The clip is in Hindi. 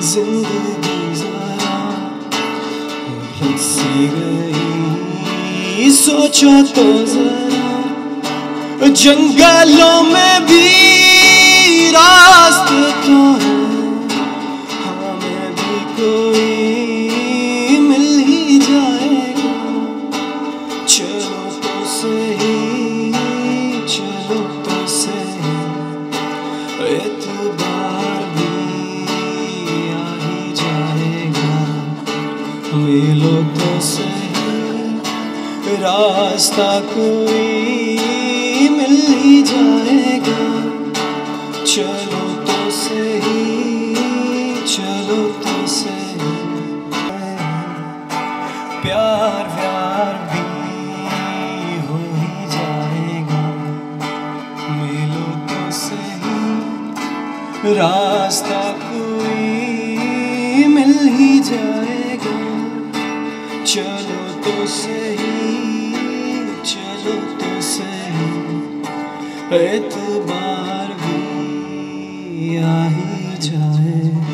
जिंदगी जरा उलझ सी गई, सोचो तो जरा जंगलों में भी रास्ते तो हैं, हमें भी कोई मिल ही जाएगा। चलो तो सही, चलो तो सही, एतबार भी आ ही जाएगा। मिलो तो सही, रास्ता कोई मिल ही जाएगा। चलो तो सही, चलो तो सही, प्यार व्यार भी हो ही जाएगा। मिलो तो सही, रास्ता कोई मिल ही जाएगा। चलो तो सही, चलो तो सही, एतबार भी आ ही जाए।